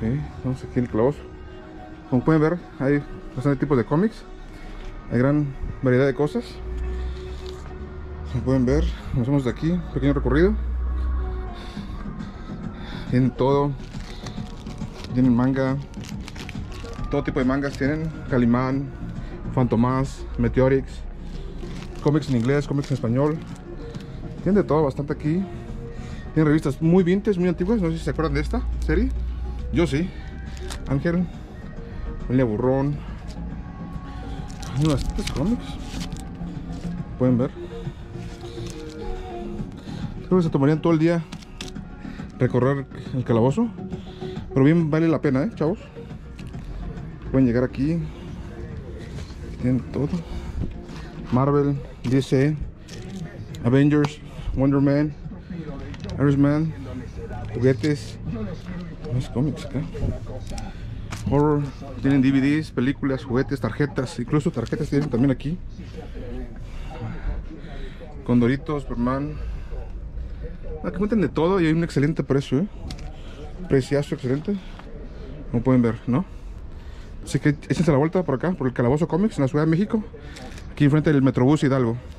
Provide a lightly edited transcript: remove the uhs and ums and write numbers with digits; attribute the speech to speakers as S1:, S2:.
S1: vamos aquí el calabozo. Como pueden ver, hay bastantes tipos de cómics. Hay gran variedad de cosas. Como pueden ver, nos vamos de aquí, un pequeño recorrido. Tienen todo. Tienen manga. Todo tipo de mangas tienen. Calimán, Fantomas, Meteorix. Cómics en inglés, cómics en español. Tienen de todo bastante aquí. Tienen revistas muy vintage, muy antiguas. No sé si se acuerdan de esta serie. Yo sí. Ángel, Línea Burrón. Hay bastantes cómics. Pueden ver. Creo que se tomarían todo el día recorrer el calabozo. Pero bien vale la pena, chavos. Pueden llegar aquí. Tienen todo. Marvel, DC, Avengers, Wonder Man, Iron Man, juguetes, más cómics acá. Horror, tienen DVDs, películas, juguetes, tarjetas, incluso tarjetas tienen también aquí. Condoritos, Superman. Aquí cuentan de todo y hay un excelente precio, preciazo excelente. Como pueden ver, ¿no? Así que échense la vuelta por acá, por el Calabozo Comics en la Ciudad de México, aquí enfrente del Metrobús Hidalgo.